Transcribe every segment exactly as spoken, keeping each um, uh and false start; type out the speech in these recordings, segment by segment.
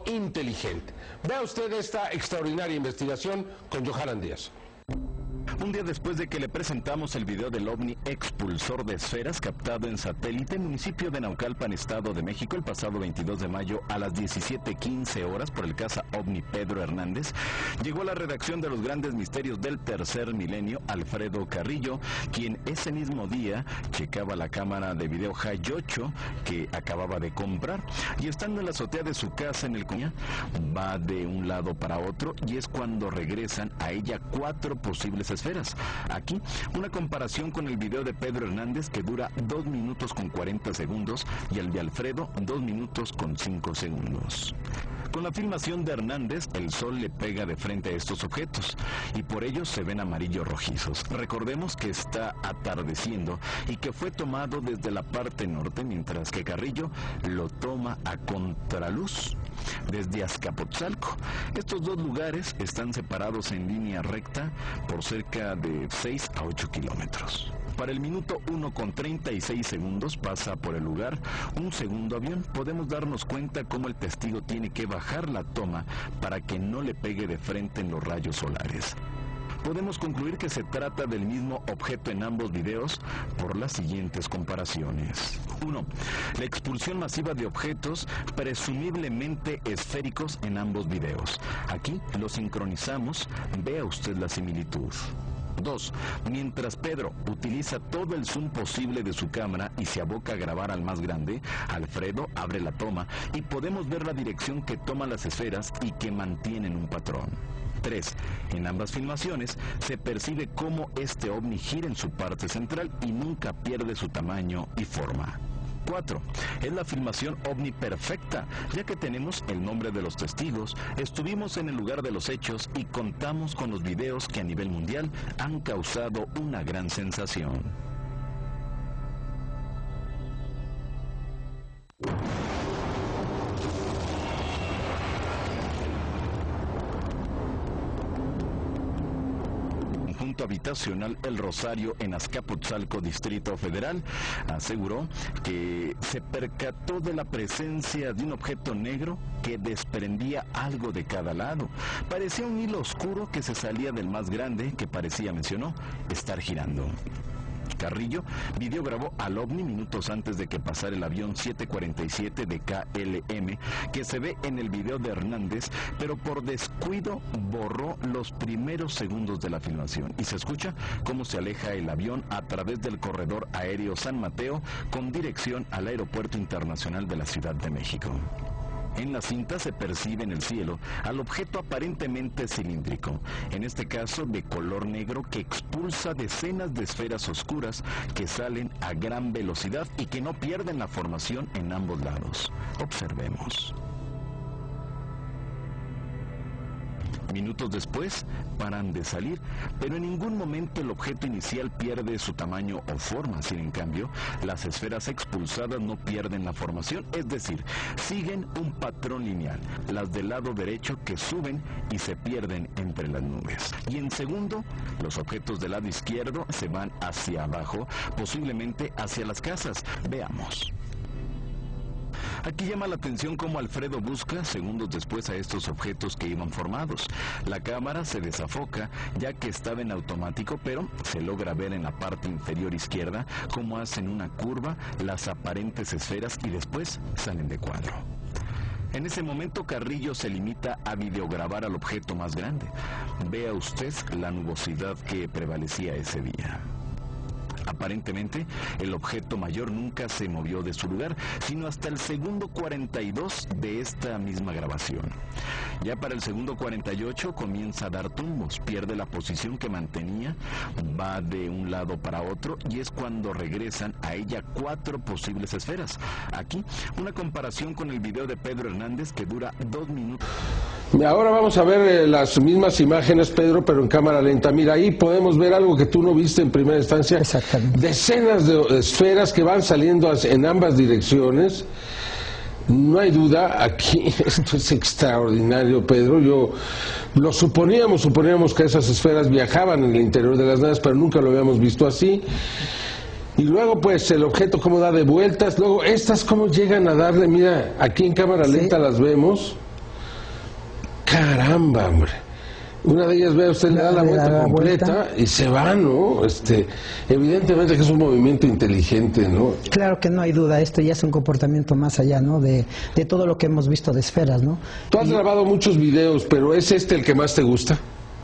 inteligente. Vea usted esta extraordinaria investigación con Johanan Díaz. Un día después de que le presentamos el video del ovni expulsor de esferas captado en satélite en el municipio de Naucalpan, Estado de México, el pasado veintidós de mayo a las diecisiete quince horas por el caza ovni Pedro Hernández, llegó a la redacción de los grandes misterios del tercer milenio Alfredo Carrillo, quien ese mismo día checaba la cámara de video High ocho que acababa de comprar, y estando en la azotea de su casa en el Coña, va de un lado para otro y es cuando regresan a ella cuatro posibles esferas. Aquí, una comparación con el video de Pedro Hernández que dura dos minutos con cuarenta segundos y el de Alfredo dos minutos con cinco segundos. Con la filmación de Hernández, el sol le pega de frente a estos objetos y por ello se ven amarillos rojizos. Recordemos que está atardeciendo y que fue tomado desde la parte norte, mientras que Carrillo lo toma a contraluz desde Azcapotzalco. Estos dos lugares están separados en línea recta por cerca de seis a ocho kilómetros. Para el minuto uno con treinta y seis segundos pasa por el lugar un segundo avión. Podemos darnos cuenta cómo el testigo tiene que bajar la toma para que no le pegue de frente en los rayos solares. Podemos concluir que se trata del mismo objeto en ambos videos por las siguientes comparaciones. uno. La expulsión masiva de objetos presumiblemente esféricos en ambos videos. Aquí lo sincronizamos, vea usted la similitud. dos. Mientras Pedro utiliza todo el zoom posible de su cámara y se aboca a grabar al más grande, Alfredo abre la toma y podemos ver la dirección que toman las esferas y que mantienen un patrón. tres. En ambas filmaciones se percibe cómo este ovni gira en su parte central y nunca pierde su tamaño y forma. cuatro. Es la filmación ovni perfecta, ya que tenemos el nombre de los testigos, estuvimos en el lugar de los hechos y contamos con los videos que a nivel mundial han causado una gran sensación. Habitacional El Rosario en Azcapotzalco, Distrito Federal, aseguró que se percató de la presencia de un objeto negro que desprendía algo de cada lado. Parecía un hilo oscuro que se salía del más grande, que parecía, mencionó, estar girando. Carrillo videograbó al ovni minutos antes de que pasara el avión siete cuarenta y siete de K L M que se ve en el video de Hernández, pero por descuido borró los primeros segundos de la filmación y se escucha cómo se aleja el avión a través del corredor aéreo San Mateo con dirección al Aeropuerto Internacional de la Ciudad de México. En la cinta se percibe en el cielo al objeto aparentemente cilíndrico, en este caso de color negro, que expulsa decenas de esferas oscuras que salen a gran velocidad y que no pierden la formación en ambos lados. Observemos. Minutos después, paran de salir, pero en ningún momento el objeto inicial pierde su tamaño o forma. Sin en cambio, las esferas expulsadas no pierden la formación, es decir, siguen un patrón lineal, las del lado derecho que suben y se pierden entre las nubes. Y en segundo, los objetos del lado izquierdo se van hacia abajo, posiblemente hacia las casas. Veamos. Aquí llama la atención cómo Alfredo busca segundos después a estos objetos que iban formados. La cámara se desafoca ya que estaba en automático, pero se logra ver en la parte inferior izquierda cómo hacen una curva las aparentes esferas y después salen de cuadro. En ese momento Carrillo se limita a videograbar al objeto más grande. Vea usted la nubosidad que prevalecía ese día. Aparentemente, el objeto mayor nunca se movió de su lugar, sino hasta el segundo cuarenta y dos de esta misma grabación. Ya para el segundo cuarenta y ocho comienza a dar tumbos, pierde la posición que mantenía, va de un lado para otro y es cuando regresan a ella cuatro posibles esferas. Aquí, una comparación con el video de Pedro Hernández que dura dos minutos. Ahora vamos a ver eh, las mismas imágenes, Pedro, pero en cámara lenta. Mira, ahí podemos ver algo que tú no viste en primera instancia. Exactamente. Decenas de esferas que van saliendo en ambas direcciones. No hay duda, aquí esto es extraordinario, Pedro. Yo lo suponíamos, suponíamos que esas esferas viajaban en el interior de las naves, pero nunca lo habíamos visto así. Y luego pues el objeto cómo da de vueltas, luego estas cómo llegan a darle, mira, aquí en cámara lenta sí. Las vemos. Caramba, hombre. Una de ellas, vea usted, le da la vuelta la completa vuelta. Y se va, ¿no? Este, evidentemente que es un movimiento inteligente, ¿no? Claro que no hay duda, esto ya es un comportamiento más allá, ¿no? De, de todo lo que hemos visto de esferas, ¿no? Tú has y... grabado muchos videos, pero ¿es este el que más te gusta?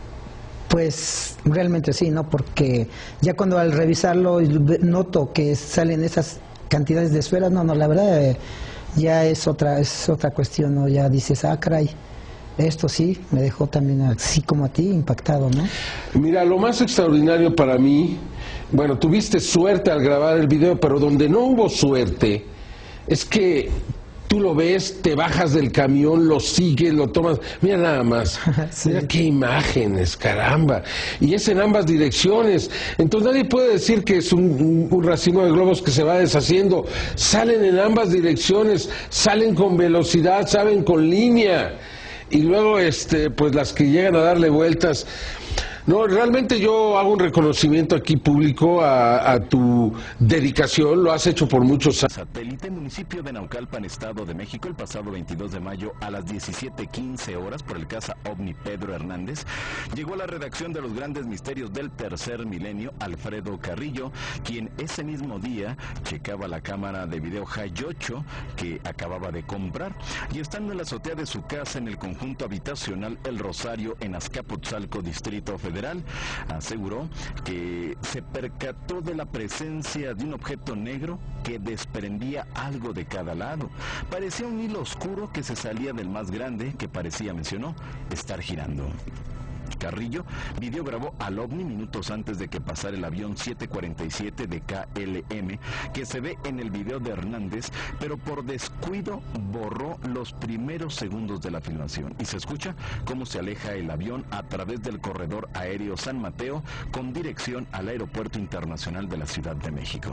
Pues realmente sí, ¿no? Porque ya cuando al revisarlo noto que salen esas cantidades de esferas, no, no, la verdad eh, ya es otra, es otra cuestión, ¿no? Ya dices, ah, caray. Esto sí, me dejó también así como a ti impactado, ¿no? Mira, lo más extraordinario para mí, bueno, tuviste suerte al grabar el video, pero donde no hubo suerte es que tú lo ves, te bajas del camión, lo sigues, lo tomas, mira nada más, sí. Mira qué imágenes, caramba, y es en ambas direcciones, entonces nadie puede decir que es un, un, un racimo de globos que se va deshaciendo, salen en ambas direcciones, salen con velocidad, salen con línea. Y luego, este, pues las que llegan a darle vueltas. No, realmente yo hago un reconocimiento aquí público a, a tu dedicación, lo has hecho por muchos años. Satélite, municipio de Naucalpan, Estado de México, el pasado veintidós de mayo a las diecisiete quince horas por el caza OVNI Pedro Hernández, llegó a la redacción de Los Grandes Misterios del Tercer Milenio Alfredo Carrillo, quien ese mismo día checaba la cámara de video High ocho que acababa de comprar, y estando en la azotea de su casa en el conjunto habitacional El Rosario en Azcapotzalco, Distrito Federal, aseguró que se percató de la presencia de un objeto negro que desprendía algo de cada lado. Parecía un hilo oscuro que se salía del más grande, que parecía, mencionó, estar girando. Carrillo videograbó al OVNI minutos antes de que pasara el avión siete cuarenta y siete de K L M que se ve en el video de Hernández, pero por descuido borró los primeros segundos de la filmación y se escucha cómo se aleja el avión a través del corredor aéreo San Mateo con dirección al Aeropuerto Internacional de la Ciudad de México.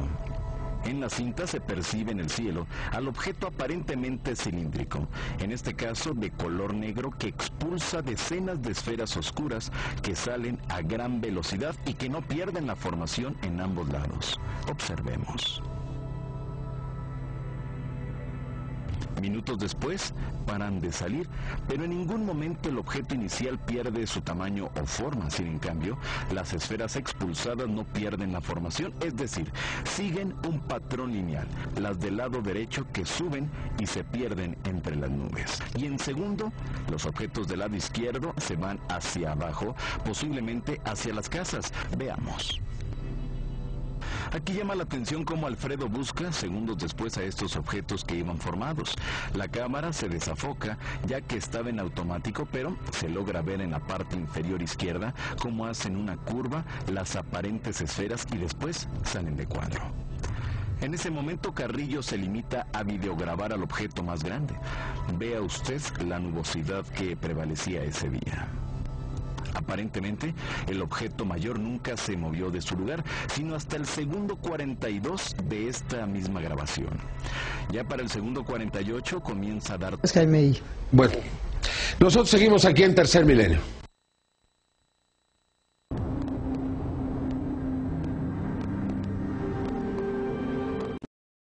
En la cinta se percibe en el cielo al objeto aparentemente cilíndrico, en este caso de color negro, que expulsa decenas de esferas oscuras que salen a gran velocidad y que no pierden la formación en ambos lados. Observemos. Minutos después, paran de salir, pero en ningún momento el objeto inicial pierde su tamaño o forma. Sin en cambio, las esferas expulsadas no pierden la formación, es decir, siguen un patrón lineal, las del lado derecho que suben y se pierden entre las nubes. Y en segundo, los objetos del lado izquierdo se van hacia abajo, posiblemente hacia las casas. Veamos. Aquí llama la atención cómo Alfredo busca segundos después a estos objetos que iban formados. La cámara se desafoca ya que estaba en automático, pero se logra ver en la parte inferior izquierda cómo hacen una curva las aparentes esferas y después salen de cuadro. En ese momento Carrillo se limita a videograbar al objeto más grande. Vea usted la nubosidad que prevalecía ese día. Aparentemente, el objeto mayor nunca se movió de su lugar, sino hasta el segundo cuarenta y dos de esta misma grabación. Ya para el segundo cuarenta y ocho comienza a dar... Es Jaime. Bueno, nosotros seguimos aquí en Tercer Milenio.